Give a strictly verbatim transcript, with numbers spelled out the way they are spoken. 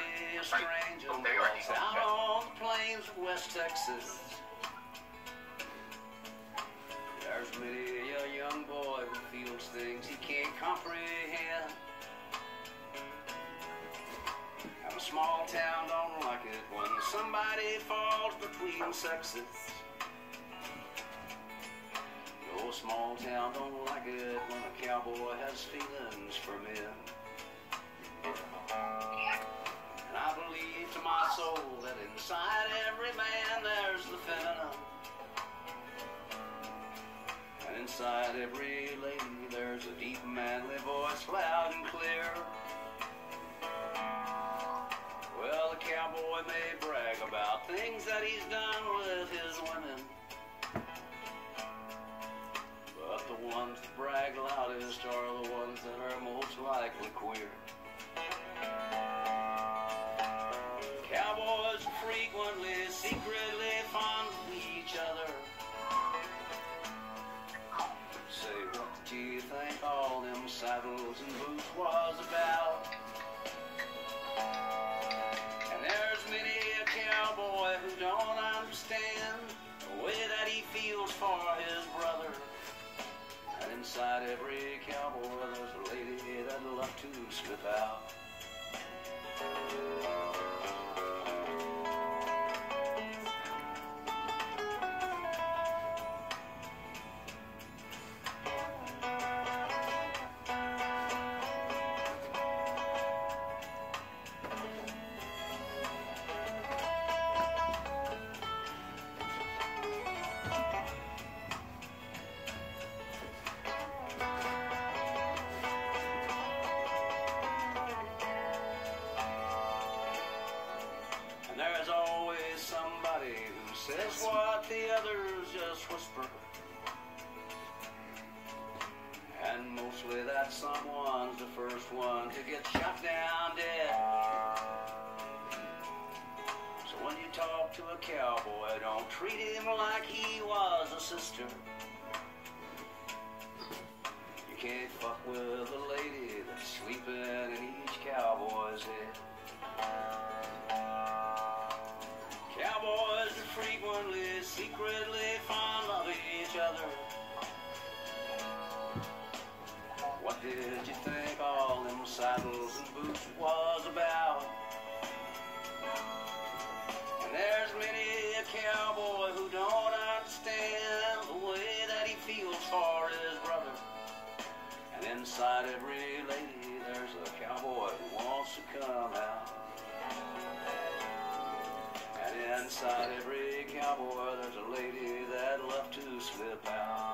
many a stranger walks out on the plains of West Texas. There's many a young boy who feels things he can't comprehend. And a small town don't like it when somebody falls between sexes. No small town don't like it when a cowboy has feelings for men. And I believe to my soul that inside every man there's the feminine. And inside every lady there's a deep manly voice, loud and clear. Well, the cowboy may brag about things that he's done with his women, but the ones that brag loudest are the ones that are most likely queer. Cowboys are frequently, secretly fond of each other. Say, what did you think all them saddles and boots was about? And there's many a cowboy who don't understand the way that he feels for his brother. And inside every cowboy there's a lady that'd love to slip out. There's always somebody who says what the others just whisper. And mostly that someone's the first one to get shot down dead. So when you talk to a cowboy, don't treat him like he was a sister. You can't fuck with a lady that's sleeping in each cowboy's head. Cowboys are frequently, secretly fond of each other. What did you think all them saddles and boots was about? And there's many a cowboy who don't understand the way that he feels for his brother. And inside every lady there's a cowboy who wants to come out. And inside every cowboy there's a lady that'd love to slip out.